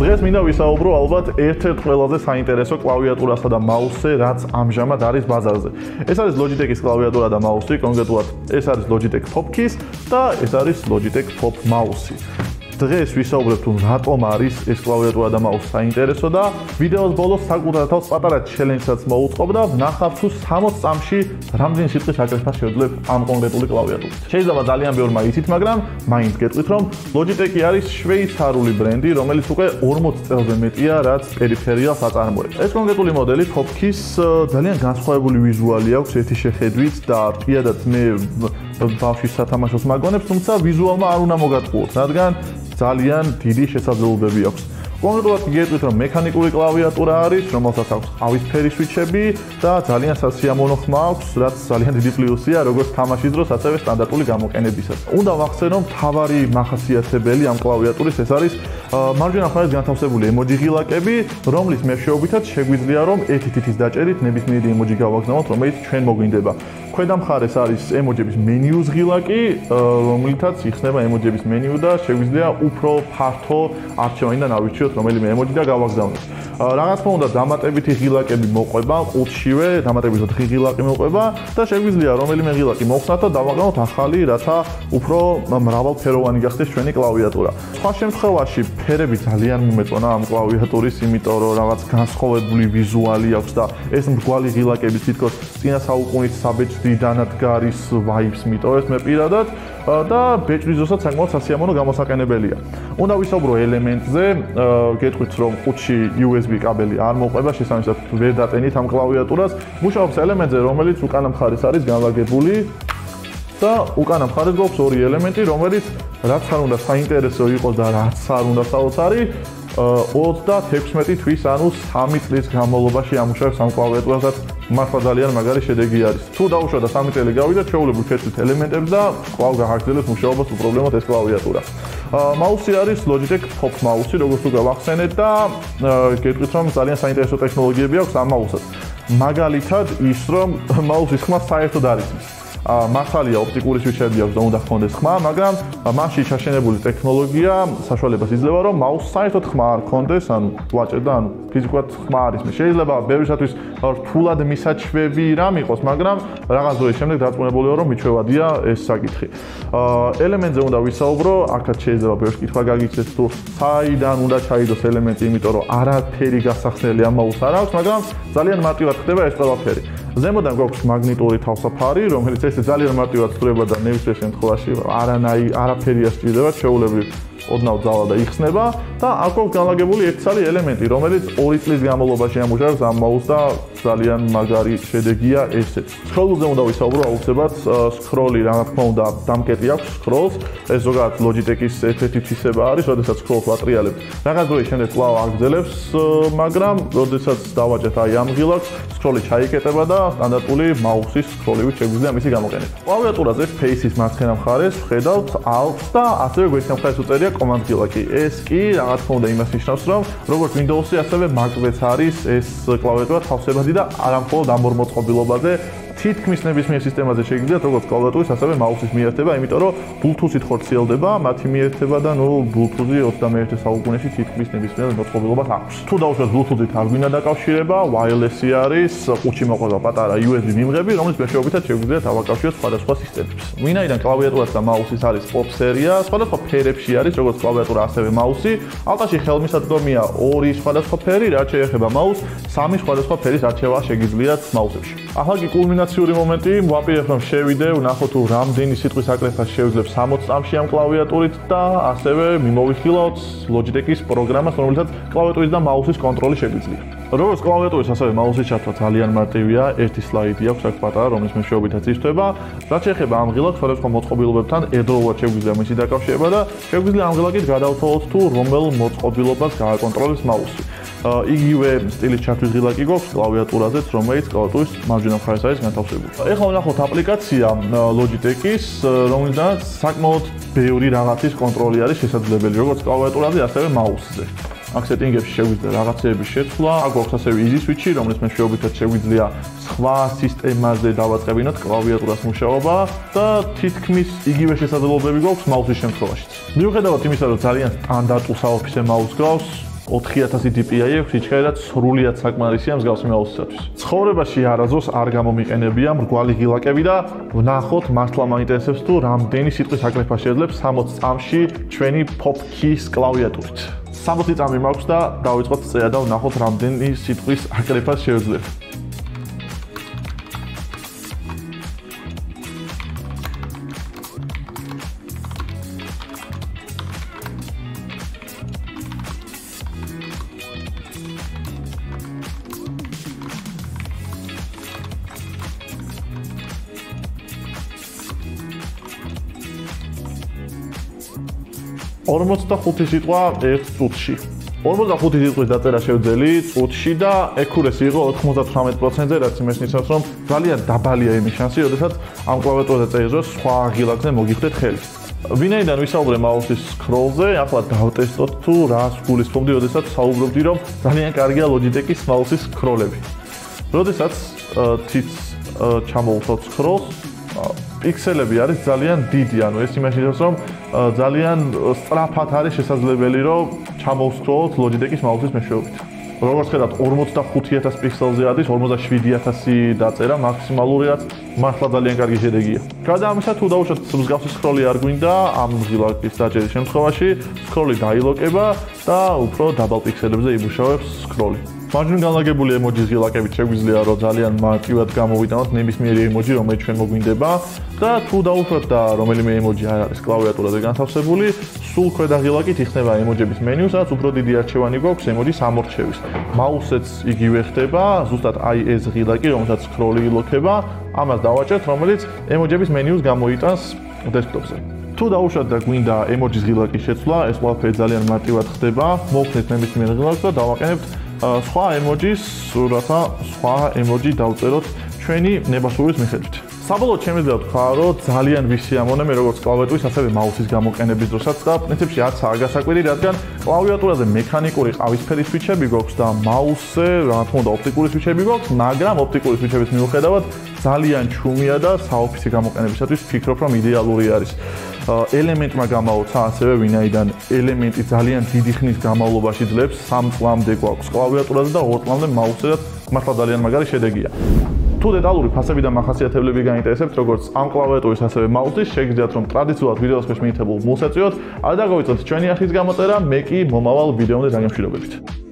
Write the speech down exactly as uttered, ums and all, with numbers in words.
დღეს მინდა ვისაუბრო ალბათ ერთ-ერთ ყველაზე საინტერესო კლავიატურასა და მაუსზე, რაც ამჟამად არის ბაზარზე. ეს არის Logitech-ის კლავიატურა და მაუსი, კონკრეტულად ეს არის Logitech POP Keys და ეს არის Logitech POP მაუსი. დღეს ვისაუბრებთ თუ რატომ არის ეს კლავიატურა და მაუსი საინტერესო და ვიდეოს ბოლოს საკუთარ თავს პატარა ჩელენჯსაც მოუწყობ და ვნახავ თუ სამოცი წამში რამდენი სიტყვის აკრეფა შევძლებ ამ კონკრეტული კლავიატურით. შეიძლება ძალიან ბევრმა იცით, მაგრამ მაინც გეტყვით, რომ Logitech არის შვეიცარიული ბრენდი, რომელიც უკვე ორმოცი წელზე მეტია, რაც პერიფერიალს აწარმოებს. ეს კონკრეტული მოდელი POP Keys ძალიან განსხვავებული ვიზუალი აქვს ერთი შეხედვით და პირადად მე ბავშვის სათამაშოს მაგონებს, თუმცა ვიზუალმა არ უნდა მოგატყუოთ, რადგან ძალიან დიდი შესაძლებლობები აქვს. კონკრეტულად გეტყვით, რომ მექანიკური კლავიატურა არის, რომელსაც აქვს ყავისფერი სვიჩები და ძალიან სასიამოვნო ხმა აქვს, რაც ძალიან დიდი პლუსია, როგორც თამაშის დროს, ასევე სტანდარტული გამოყენებისას. უნდა ვახსენო, მთავარი მახასიათებელი ამ კლავიატურის ეს არის მარჯვენა მხარეს განთავსებული ემოჯი ღილაკები, რომლის მეშვეობითაც შეგვიძლია, რომ ერთი თითის დაჭერით ნებისმიერი ემოჯი გავაგზავნოთ, რომელიც ჩვენ მოგვინდება. ქვედა მხარეს არის ემოჯების მენიუს ღილაკი, რომლითაც იხსნება ემოჯების მენიუ და შეგვიძლია უფრო ფართო არჩევანიდან ავირჩიოთ რომელიმე ემოჯი და გავაგზავნოთ. Რაღაც თქმა უნდა დამატებითი ღილაკები მოყვება, ყუთშივე დამატებითი ოთხი ღილაკი მოყვება და შეგვიძლია რომელიმე ღილაკი მოვხსნათ და დავაგზავნოთ ახალი, რათა უფრო მრავალფეროვანი გახდეს ჩვენი კლავიატურა. სხვა შემთხვევაში ფერები ძალიან მომეწონა ამ კლავიატურის, იმიტომ რომ რაღაც განსხვავებული ვიზუალი აქვს და ეს მრგვალი ღილაკები თითქოს წინა საუკუნის საბეჭდი დანადგარის ვაიბს მიტოვებს მე პირადად და ბეჭდის დროსაც საკმაოდ სასიამოვნო გამოსაყენებელია. უნდა ვისაუბრო ელემენტზე, გეტყვით რომ ყუთში იუ ეს ბი კაბელი არ მოყვება, შესაბამისად ვერ დატენით ამ კლავიატურას. მუშაობს ელემენტზე, რომელიც უკანა მხარეს არის განლაგებული და უკანა მხარეს გვაქვს ორი ელემენტი, რომელიც რაც არ უნდა საინტერესო იყოს და რაც არ უნდა საოცარი, ოცდათექვსმეტი თვის, ანუ სამი წლის განმავლობაში ამუშავებს ამ კლავიატურას, მართლა ძალიან მაგარი შედეგი არის. თუ დაუშვა და სამი წელი გავიდა, ჩვეულებრივ შეწვით ელემენტებს და კვლავ გააგრძელებს მუშაობას უპრობლემოდ ეს კლავიატურა. მაუსი არის Logitech POP მაუსი, როგორც უკვე ვახსენეთ და გეტყვით რომ ძალიან საინტერესო ტექნოლოგიები აქვს ამ მაუსს. მაგალითად ის რომ მაუსის ხმა საერთოდ არ იცის. მართალია ოპტიკური სვიჩები აქვს და უნდა ჰქონდეს ხმა, მაგრამ მასში ჩაშენებული ტექნოლოგია საშუალებას იძლევა, რომ მაუსს საერთოდ ხმა არ ჰქონდეს, ანუ ვაჭერ და ანუ ფიზიკურად ხმა არ ისმის. შეიძლება ბევრისათვის რთულად მისაჩვევი რამ იყოს, მაგრამ რაღაც დროის შემდეგ დარწმუნებულია, რომ მიჩვევადია ეს საკითხი. ელემენტზე უნდა ვისაუბრო, აქაც შეიძლება ბევრს კითხვა გაგიქცეთ, თუ საიდან უნდა ჩაიდოს ელემენტი, იმიტომ რომ არაფერი გასახსნელი ამ მაუსს არ აქვს, მაგრამ ძალიან მარტივად ხდება ეს ყველაფერი. ზემოდან გვაქვს მაგნიტური თავსაფარი, რომელიც ეს ძალიან მარტივად ხდება და ნებისმიერ შემთხვევაში არანაი არაფერია სჭირდება, ჩვეულებრივ ოდნავ ძალა და იხსნება და აქ გვაქვს განლაგებული ერთცალი ელემენტი, რომელიც ორი წლის განმავლობაში ამუშავებს ამ მაუსს და ძალიან მაგარი შედეგია ესეც. სკროლზე უნდა ვისაუბრო აუცილებლად, სკროლი რა თქმა უნდა დამკეტი აქვს სკროლს, ეს ზოგადად Logitech-ის ერთ-ერთი თვისება არის, როდესაც სკროლს ვატრიალებ. რაღაც დროის შემდეგ კვლავ აგრძელებს, მაგრამ როდესაც დავაჭერთ აი ამ ღილაკს, სკროლი ჩაიკეტება და სტანდარტული მაუსის სკროლივით შეგვიძლია მისი გამოყენება. კლავიატურაზე Face-ის მარცხენა მხარეს ვხედავთ Alt და ასევე გვერდით მხარეს უწერია Command ღილაკი. ეს კი რა თქმა უნდა იმას ნიშნავს, რომ როგორც Windows-ი, ასევე Mac-ზეც არის ეს კლავიატურა თავსებადი და არა მხოლოდ ამ ორ მოწყობილობაზე, თითქმის ნებისმიერ სისტემაზე შეგიძლიათ როგორც კლავიატურის, ასევე მაუსის მიერთება, იმიტომ რომ Bluetooth-ით ხორციელდება მათი მიერთება და ნუ Bluetooth-ი ოცდამეერთე საუკუნეში თითქმის ნებისმიერ მოწყობილობას აქვს. თუ დაუშვათ Bluetooth-ით არ გვინდა დაკავშირება, wireless-ი არის, ყუთში მოყვება პატარა იუ ეს ბი მიმღები, რომლის მეშვეობითაც შეგვიძლიათ ავაკავშიროთ სხვადასხვა სისტემებს. ვინაიდან კლავიატურას და მაუსის არის POP სერია, სხვადასხვა ფერებში არის, როგორც კლავიატურა, ასევე მაუსი. ალტაში ხელმისაწვდომია ორი სხვადასხვა ფერი, რაც შეეხება მაუსს, სამი სხვადასხვა ფერის არჩევა შეგიძლიათ მაუსებში. ახლა კი კულმინაციური მომენტი, ვაპირებ რომ შევიდე, ვნახოთ თუ რამდენი სიტყვის აკრეფას შევძლებ სამოცი წამში ამ კლავიატურით და ასევე მიმოვიხილავთ Logitech-ის პროგრამას, რომელსაც კლავიატურის და მაუსის კონტროლი შეგვიძლია. როგორც კლავიატურის, ასევე მაუსის ჩართვა ძალიან მარტივია, ერთი სლაიდი აქვს აქ პატარა, რომლის მეშვეობითაც ირთვება. რაც შეეხება ამ ღილაკს, სხვადასხვა მოწყობილობებთან ერთდროულად შეგვიძლია მისი დაკავშირება და შეგვიძლია ამ ღილაკით გადავთვალოთ თუ რომელ მოწყობილობას გააკონტროლებს მაუსი. იგივე სტილის ჩართვის ღილაკი გვაქვს კლავიატურაზეც, რომელიც კლავიატურის მარჯვენა მხარეს არის განთავსებული. ეხლა ვნახოთ აპლიკაცია Logitech-ის, რომელიდან საკმაოდ ბევრი რაღაცის კონტროლი არის შესაძლებელი, როგორც კლავიატურაზე, ასევე მაუსზე. აქ სეტინგებში შეგვიძლია რაღაცეების შეცვლა, აქ გვაქვს ასევე easy switch-ი, რომლის მეშვეობითაც შეგვიძლია სხვა სისტემაზე დავაწყებინოთ კლავიატურას მუშაობა და თითქმის იგივე შესაძლებლობები გვაქვს მაუსის შემთხვევაშიც. მიუხედავად იმისა, რომ ძალიან სტანდარტულ საოფისე მაუსს გვაქვს, ოთხი ათასი დი პი აი აქვს, იჩქარად სრულიად საკმარისია მსგავსი მაუსისათვის. ცხოვრებაში არასდროს არ გამომიყენებია მრგვალი ღილაკები და ვნახოთ მართლა მაინტერესებს თუ რამდენი სიტყვის აკრეფა შეძლებს სამოცი წამში ჩვენი pop keys კლავიატურით. სამოცი წამი მაქვს და დავიწყოთ წერა და ვნახოთ რამდენი სიტყვის აკრეფას შევძლებ. ორმოცდახუთი სიტყვა ერთ წუთში. ორმოცდახუთი სიტყვის დაწერა შევძელი წუთში და ეკურესი იყო ოთხმოცდათვრამეტ პროცენტზე, რაც იმას ნიშნავს, რომ ძალიან დაბალია იმის შანსი, როდესაც ამ კლავიატურაზე წერის დროს სხვა ღილაკზე მოგიხდეთ ხელი. ვინაიდან ვისაუბრე მაუსის სკროლზე, ახლა დავტესტოთ თუ რას გულისხმობდი, როდესაც საუბრობდი, რომ ძალიან კარგია Logitech-ის მაუსის სკროლები. როდესაც თიც ჩამოვხოთ სკროლს, პიქსელები არის ძალიან დიდი, ანუ ეს იმას ნიშნავს, რომ ძალიან სწრაფად არის შესაძლებელი, რომ ჩამოვსკროლოთ Logitech-ის მაუსის მეშვეობით. როგორც ხედავთ, ორმოცდახუთი ათასი პიქსელზე არის ორმოცდაშვიდი ათასი დაწერა, მაქსიმალურიაც მართლა ძალიან კარგი შედეგია. გარდა ამისა, თუ დავუშვათ მსგავსი სკროლი არ გვინდა ამ ღილაკის დაჭერის შემთხვევაში, სკროლი დაილოკება და უფრო დაბალ პიქსელებზე იმუშავებს სკროლი. მარჯვნივ განლაგებული ემოჯის ღილაკებით შეგვიძლია რომ ძალიან მარტივად გამოვიტანოთ ნებისმიერი ემოჯი, რომელიც ჩვენ მოგვინდება და თუ დავუშვათ და რომელიმე ემოჯი არ არის კლავიატურაზე განთავსებული, სულ ქვედა ღილაკით იხსნება ემოჯების მენიუ, სადაც უფრო დიდი არჩევანი გვაქვს ემოჯის ამორჩევის. მაუსეც იგივე ხდება, ზუსტად აი ეს ღილაკი, რომელსაც სკროლი ილოქება, ამას დავაჭერთ, რომელიც ემოჯების მენიუს გამოიტანს დესკტოპზე. თუ დავუშვათ და გვინდა ემოჯის ღილაკის შეცვლა, ეს ყველაფერი ძალიან მარტივად ხდება. მოვხდეთ ნებისმიერ ღილაკს და დავაყენებთ სხვა ემოჯის, რათა სხვა ემოჯი დავწეროთ ჩვენი ნებასურის მიხედვით. საბოლოოდ შემიძლია ვთქვა, რომ ძალიან ვისიამოვნე მე როგორც კლავიატურის, ასევე მაუსის გამოყენების დროსაც და პრინციპში არცაა გასაკვირი, რადგან კლავიატურაზე მექანიკური ყავისფერი სვიჩები გვაქვს და მაუსზე, რა თქმა უნდა, ოპტიკური სვიჩები გვაქვს, მაგრამ ოპტიკური სვიჩების მიუხედავად ძალიან ჩუმია და საოფისე გამოყენებისათვის ვფიქრობ, რომ იდეალური არის. ელემენტმა გამაოცა ასევე ვინაიდან ელემენტი ძალიან დიდი ხნის განმავლობაში ძლებს სამ წლამდე გვაქვს კლავიატურაზე და ორ წლამდე მაუსზე და მართლა ძალიან მაგარი შედეგია. თუ დეტალური ფასები და მახასიათებლები გაინტერესებთ როგორც ამ კლავიატურის ასევე მაუსის, შეგიძლიათ რომ ტრადიციულად ვიდეოს ქვეშ მიითებულ გულს ეწვიოთ, არ დაგავიწყოთ ჩვენი ახლის გამოწერა, მე კი მომავალ ვიდეომდე დაგემშვიდობებით.